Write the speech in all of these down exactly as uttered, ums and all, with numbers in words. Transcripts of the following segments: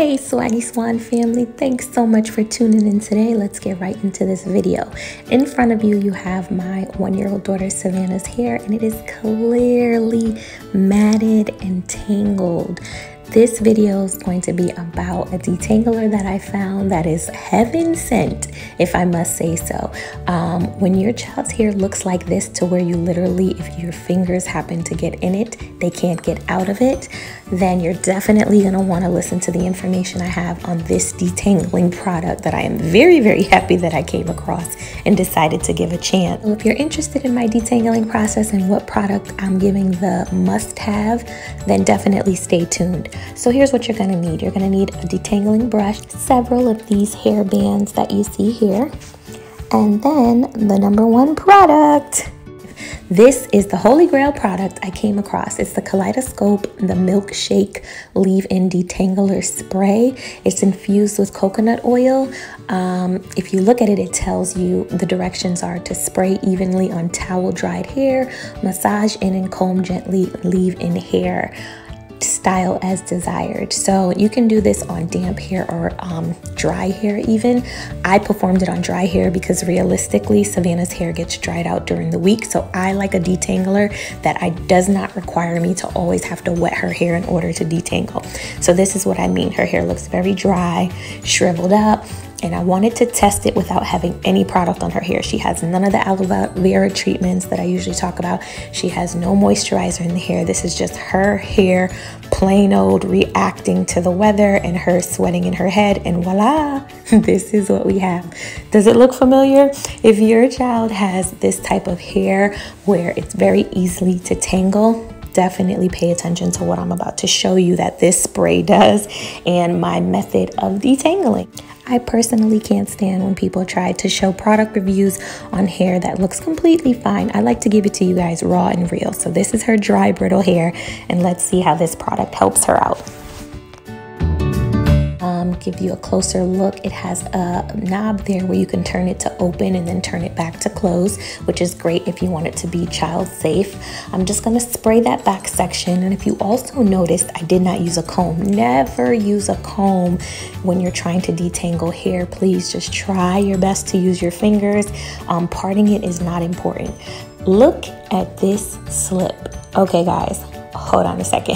Hey Swaggy Swan family, thanks so much for tuning in today. Let's get right into this video. In front of you, you have my one-year-old daughter Savannah's hair, and it is clearly matted and tangled. This video is going to be about a detangler that I found that is heaven sent, if I must say so. Um, when your child's hair looks like this, to where you literally, if your fingers happen to get in it, they can't get out of it, then you're definitely going to want to listen to the information I have on this detangling product that I am very, very happy that I came across and decided to give a chance. So if you're interested in my detangling process and what product I'm giving the must-have, then definitely stay tuned. So here's what you're going to need. You're going to need a detangling brush, several of these hair bands that you see here, and then the number one product. This is the holy grail product I came across. It's the Kaleidoscope, the Milkshake Leave-In Detangler Spray. It's infused with coconut oil. Um, if you look at it, it tells you the directions are to spray evenly on towel-dried hair, massage in and comb gently, leave in hair. Style as desired. So you can do this on damp hair or um, dry hair even. I performed it on dry hair because realistically Savannah's hair gets dried out during the week, so I like a detangler that I does not require me to always have to wet her hair in order to detangle. So this is what I mean. Her hair looks very dry, shriveled up, and I wanted to test it without having any product on her hair. She has none of the aloe vera treatments that I usually talk about. She has no moisturizer in the hair. This is just her hair, plain old, reacting to the weather and her sweating in her head, and voila, this is what we have. Does it look familiar? If your child has this type of hair where it's very easily to tangle, definitely pay attention to what I'm about to show you that this spray does and my method of detangling. I personally can't stand when people try to show product reviews on hair that looks completely fine. I like to give it to you guys raw and real. So this is her dry, brittle hair, and let's see how this product helps her out. Um, give you a closer look. It has a knob there where you can turn it to open and then turn it back to close, which is great if you want it to be child safe. I'm just going to spray that back section. And if you also noticed, I did not use a comb. Never use a comb when you're trying to detangle hair. Please just try your best to use your fingers. Um, parting it is not important. Look at this slip. Okay, guys, hold on a second.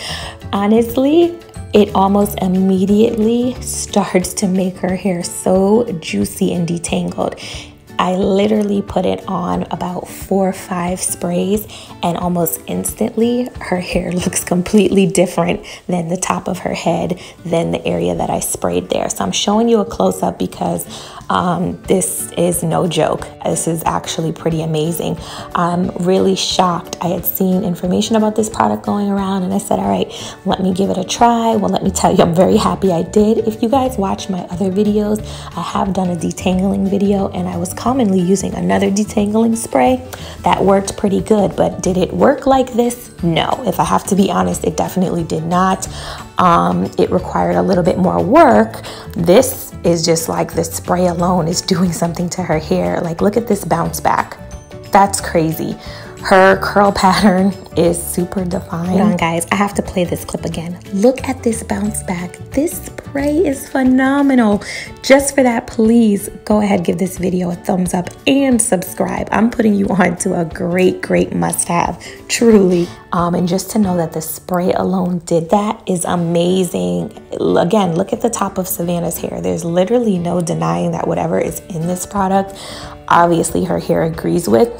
Honestly, it almost immediately starts to make her hair so juicy and detangled. I literally put it on about four or five sprays, and almost instantly her hair looks completely different than the top of her head, than the area that I sprayed there. So I'm showing you a close-up because um, this is no joke. This is actually pretty amazing. I'm really shocked. I had seen information about this product going around, and I said, all right, let me give it a try. Well, let me tell you, I'm very happy I did. If you guys watch my other videos, I have done a detangling video, and I was commonly using another detangling spray that worked pretty good, but did it work like this? No. If I have to be honest, it definitely did not. Um, it required a little bit more work. This is just like the spray alone is doing something to her hair. Like, look at this bounce back. That's crazy. Her curl pattern is super defined. Hold on, guys, I have to play this clip again. Look at this bounce back. This spray is phenomenal. Just for that, please go ahead, give this video a thumbs up and subscribe. I'm putting you on to a great, great must-have, truly. Um, and just to know that the spray alone did that is amazing. Again, look at the top of Savannah's hair. There's literally no denying that whatever is in this product, obviously her hair agrees with.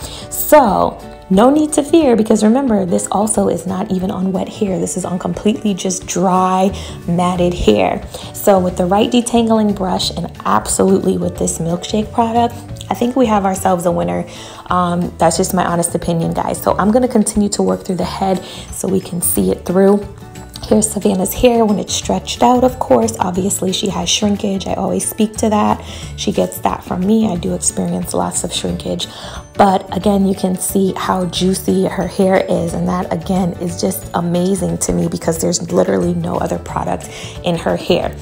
So no need to fear, because remember, this also is not even on wet hair. This is on completely just dry, matted hair. So with the right detangling brush, and absolutely with this Milkshake product, I think we have ourselves a winner. Um, that's just my honest opinion, guys. So I'm gonna continue to work through the head so we can see it through. Here's Savannah's hair when it's stretched out, of course. Obviously, she has shrinkage. I always speak to that. She gets that from me. I do experience lots of shrinkage. But again, you can see how juicy her hair is. And that, again, is just amazing to me because there's literally no other product in her hair.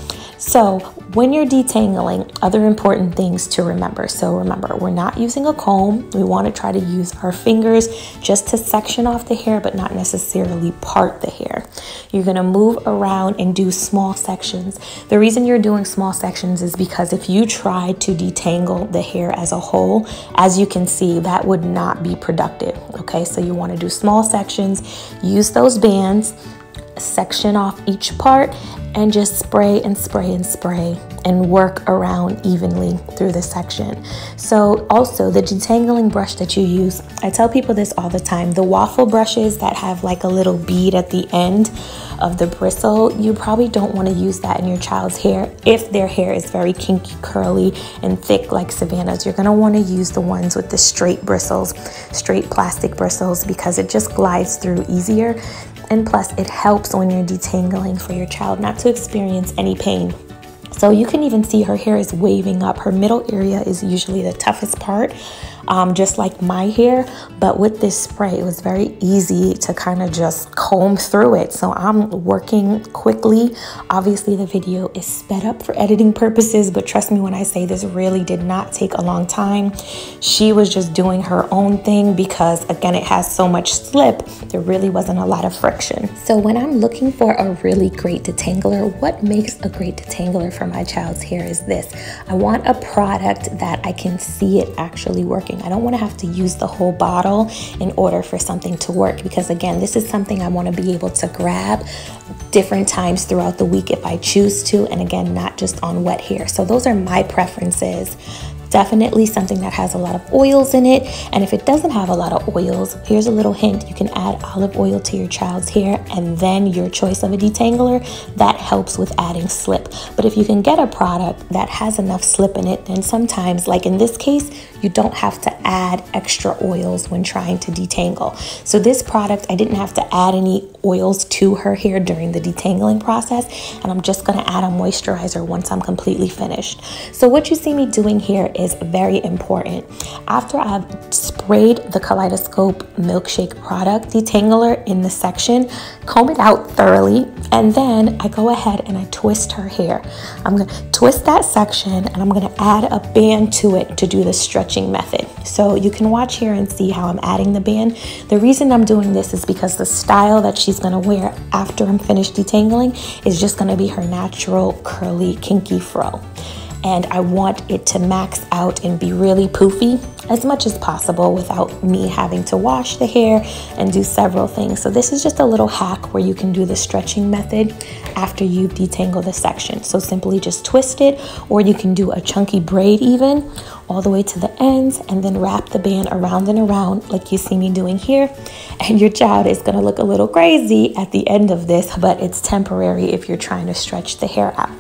So when you're detangling, other important things to remember. So remember, we're not using a comb. We want to try to use our fingers just to section off the hair, but not necessarily part the hair. You're going to move around and do small sections. The reason you're doing small sections is because if you try to detangle the hair as a whole, as you can see, that would not be productive. Okay, so you want to do small sections, use those bands, section off each part, and just spray and spray and spray and work around evenly through the section. So also the detangling brush that you use, I tell people this all the time, the waffle brushes that have like a little bead at the end of the bristle, you probably don't want to use that in your child's hair if their hair is very kinky, curly, and thick like Savannah's. You're going to want to use the ones with the straight bristles, straight plastic bristles, because it just glides through easier. And plus, it helps when you're detangling for your child not to experience any pain. So you can even see her hair is waving up. Her middle area is usually the toughest part, um, just like my hair. But with this spray, it was very easy to kind of just comb through it. So I'm working quickly. Obviously, the video is sped up for editing purposes, but trust me when I say this really did not take a long time. She was just doing her own thing because, again, it has so much slip. There really wasn't a lot of friction. So when I'm looking for a really great detangler, what makes a great detangler for my child's hair is this. I want a product that I can see it actually working. I don't want to have to use the whole bottle in order for something to work, because again, this is something I want to be able to grab different times throughout the week if I choose to, and again, not just on wet hair. So those are my preferences. Definitely something that has a lot of oils in it. And if it doesn't have a lot of oils, here's a little hint. You can add olive oil to your child's hair and then your choice of a detangler. That helps with adding slip. But if you can get a product that has enough slip in it, then sometimes, like in this case, you don't have to add extra oils when trying to detangle. So this product, I didn't have to add any oils to her hair during the detangling process, and I'm just gonna add a moisturizer once I'm completely finished. So what you see me doing here is very important. After I've sprayed the Kaleidoscope Milkshake product detangler in the section, comb it out thoroughly, and then I go ahead and I twist her hair. I'm gonna twist that section and I'm gonna add a band to it to do the stretching method. So you can watch here and see how I'm adding the band. The reason I'm doing this is because the style that she's gonna wear after I'm finished detangling is just gonna be her natural curly kinky fro. And I want it to max out and be really poofy as much as possible without me having to wash the hair and do several things. So this is just a little hack where you can do the stretching method after you detangle the section. So simply just twist it, or you can do a chunky braid even all the way to the ends and then wrap the band around and around like you see me doing here. And your child is gonna look a little crazy at the end of this, but it's temporary if you're trying to stretch the hair out.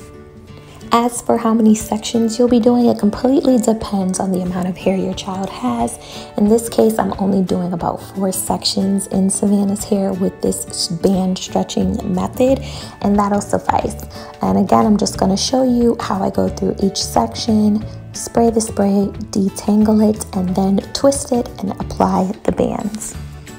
As for how many sections you'll be doing, it completely depends on the amount of hair your child has. In this case, I'm only doing about four sections in Savannah's hair with this band stretching method, and that'll suffice. And again, I'm just gonna show you how I go through each section, spray the spray, detangle it, and then twist it and apply the bands.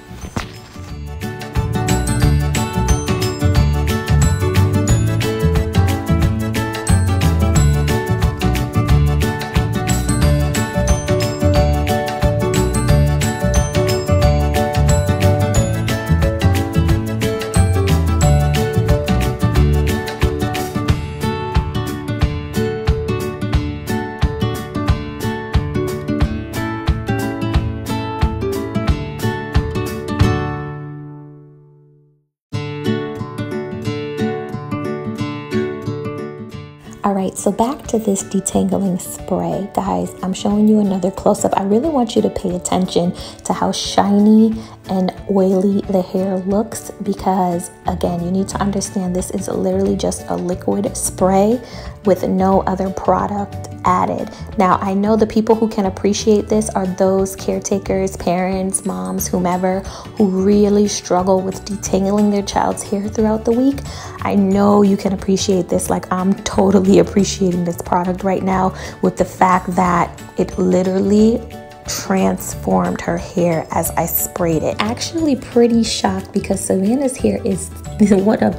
Alright, so back to this detangling spray. Guys, I'm showing you another close-up. I really want you to pay attention to how shiny and oily the hair looks, because again, you need to understand this is literally just a liquid spray with no other product added. Now, I know the people who can appreciate this are those caretakers, parents, moms, whomever, who really struggle with detangling their child's hair throughout the week. I know you can appreciate this. Like, I'm totally appreciating this product right now with the fact that it literally transformed her hair as I sprayed it. Actually pretty shocked because Savannah's hair is one of the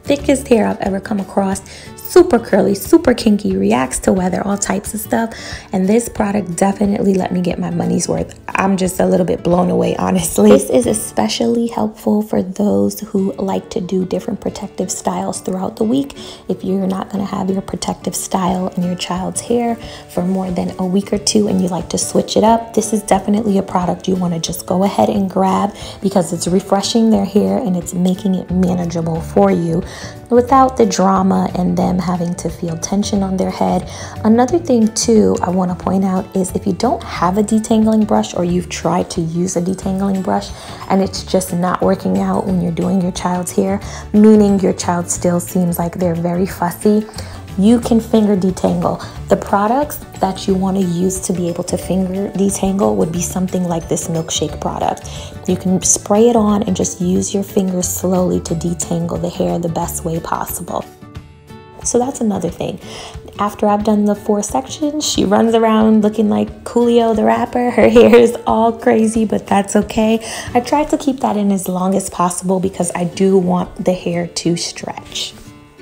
thickest hair I've ever come across. Super curly, super kinky, reacts to weather, all types of stuff. And this product definitely let me get my money's worth. I'm just a little bit blown away, honestly. This is especially helpful for those who like to do different protective styles throughout the week. If you're not going to have your protective style in your child's hair for more than a week or two and you like to switch it up, this is definitely a product you want to just go ahead and grab, because it's refreshing their hair and it's making it manageable for you without the drama and them having to feel tension on their head. Another thing too I want to point out is if you don't have a detangling brush, or you've tried to use a detangling brush and it's just not working out when you're doing your child's hair, meaning your child still seems like they're very fussy, you can finger detangle. The products that you want to use to be able to finger detangle would be something like this milkshake product. You can spray it on and just use your fingers slowly to detangle the hair the best way possible. So that's another thing. After I've done the four sections, she runs around looking like Coolio the rapper. Her hair is all crazy, but that's okay. I try to keep that in as long as possible because I do want the hair to stretch.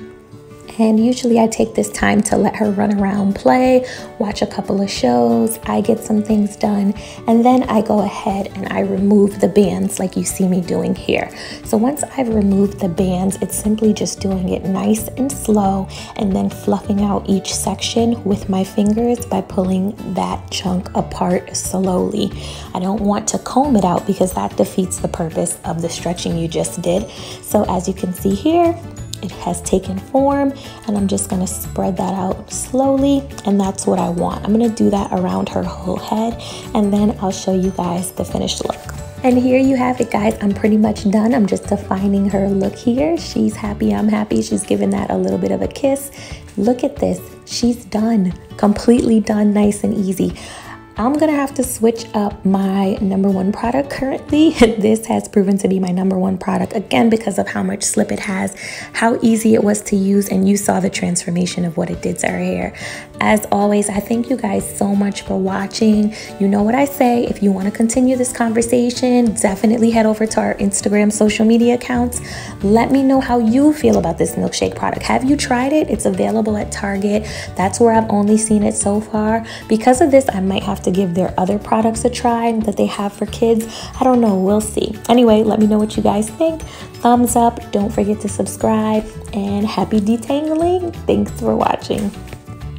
And usually I take this time to let her run around, play, watch a couple of shows, I get some things done, and then I go ahead and I remove the bands like you see me doing here. So once I've removed the bands, it's simply just doing it nice and slow and then fluffing out each section with my fingers by pulling that chunk apart slowly. I don't want to comb it out because that defeats the purpose of the stretching you just did. So as you can see here, it has taken form, and I'm just gonna spread that out slowly, and that's what I want. I'm gonna do that around her whole head, and then I'll show you guys the finished look. And here you have it, guys. I'm pretty much done. I'm just defining her look here. She's happy, I'm happy. She's giving that a little bit of a kiss. Look at this. She's done. Completely done, nice and easy. I'm gonna have to switch up my number one product currently. This has proven to be my number one product, again, because of how much slip it has, how easy it was to use, and you saw the transformation of what it did to her hair. As always, I thank you guys so much for watching. You know what I say, if you wanna continue this conversation, definitely head over to our Instagram social media accounts. Let me know how you feel about this milkshake product. Have you tried it? It's available at Target. That's where I've only seen it so far. Because of this, I might have to give their other products a try that they have for kids. I don't know, we'll see. Anyway, let me know what you guys think. Thumbs up, don't forget to subscribe, and happy detangling. Thanks for watching.